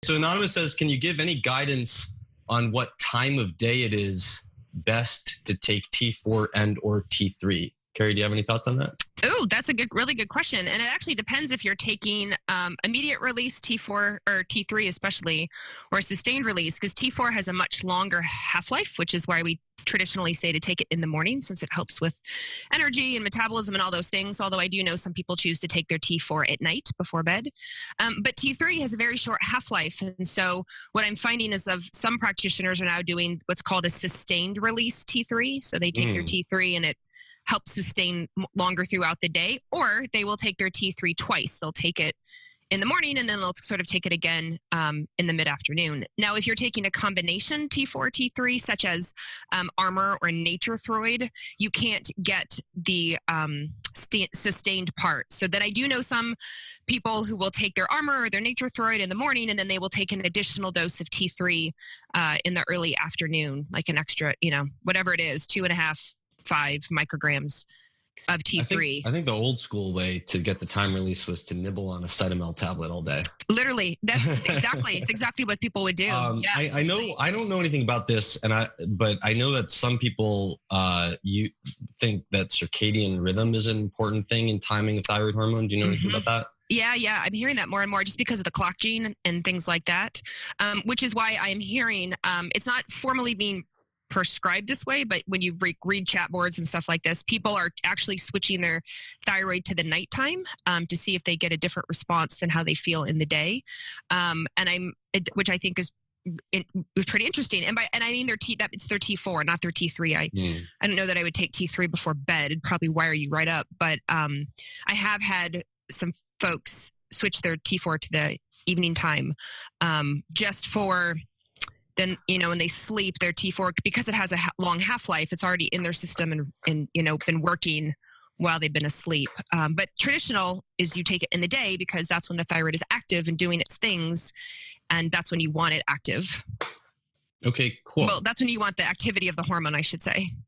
So Anonymous says, can you give any guidance on what time of day it is best to take T4 and or T3? Carrie, do you have any thoughts on that? Oh, that's a really good question. And it actually depends if you're taking immediate release T4 or T3 especially, or sustained release, because T4 has a much longer half-life, which is why we traditionally say to take it in the morning, since it helps with energy and metabolism and all those things. Although I do know some people choose to take their T4 at night before bed. But T3 has a very short half-life. And so what I'm finding is some practitioners are now doing what's called a sustained release T3. So they take their T3 and it help sustain longer throughout the day, or they will take their T3 twice. They'll take it in the morning and then they'll sort of take it again in the mid-afternoon. Now, if you're taking a combination T4, T3, such as Armor or Nature-Throid, you can't get the sustained part. So that I do know some people who will take their Armor or their Nature-Throid in the morning, and then they will take an additional dose of T3 in the early afternoon, like an extra, whatever it is, 2.5, 5 micrograms of T3. I think the old school way to get the time release was to nibble on a Cytomel tablet all day. Literally, it's exactly what people would do. Yeah, I know, I don't know anything about this, but I know that some people you think that circadian rhythm is an important thing in timing of thyroid hormone. Do you know anything about that? Yeah. I'm hearing that more and more just because of the clock gene and things like that, which is why I'm hearing it's not formally being prescribed this way, but when you read chat boards and stuff like this, people are actually switching their thyroid to the nighttime to see if they get a different response than how they feel in the day, which I think is pretty interesting. And I mean it's their T4, not their T3. I don't know that I would take T3 before bed. It'd probably wire you right up. But I have had some folks switch their T4 to the evening time just for. Then, when they sleep, their T4, because it has a long half-life, it's already in their system and been working while they've been asleep. But traditional is you take it in the day because that's when the thyroid is active and doing its things. And that's when you want it active. Okay, cool. Well, that's when you want the activity of the hormone, I should say.